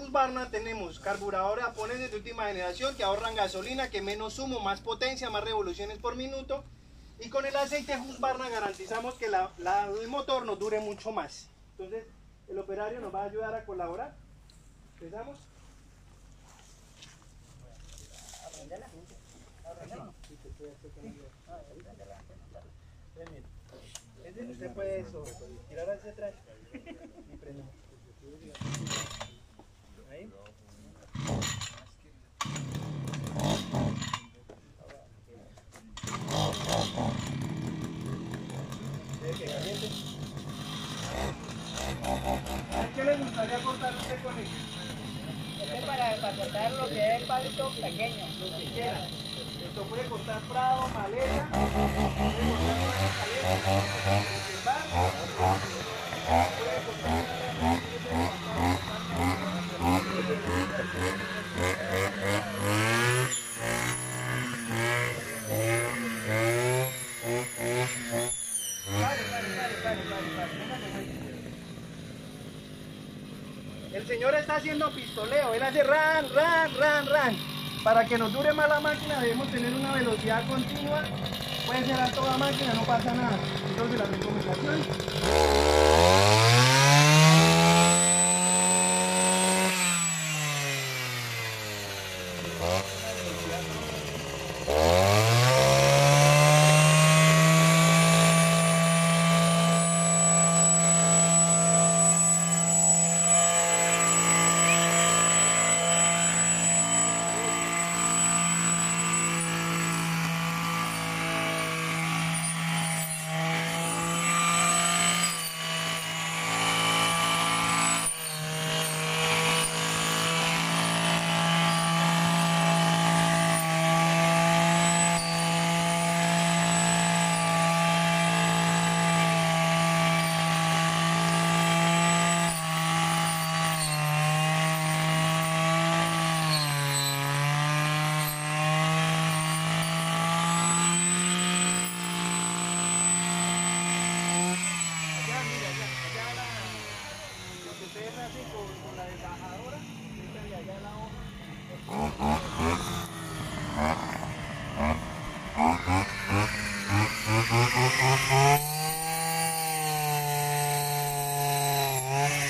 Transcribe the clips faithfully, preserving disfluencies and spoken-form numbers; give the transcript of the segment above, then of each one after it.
Husqvarna tenemos carburadores japoneses de última generación que ahorran gasolina, que menos humo, más potencia, más revoluciones por minuto. Y con el aceite Husqvarna garantizamos que la, la, el motor nos dure mucho más. Entonces el operario nos va a ayudar a colaborar. ¿Empezamos? Usted puede eso, tirar hacia atrás y prendemos. Ahí. ¿Qué le gustaría cortar usted con esto? Este es para, para cortar lo que es palito pequeño, Lo que quiera. Esto puede cortar prado, maleza, puede cortar una caleta, puede cortar El señor está haciendo pistoleo, él hace ran, ran, ran, ran. Para que nos dure más la máquina debemos tener una velocidad continua. Puede ser a toda máquina, no pasa nada. Entonces la recomendación.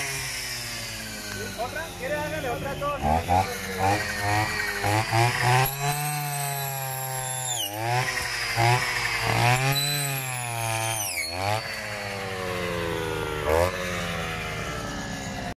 ¿Otra? ¿Quiere hágale otra cosa?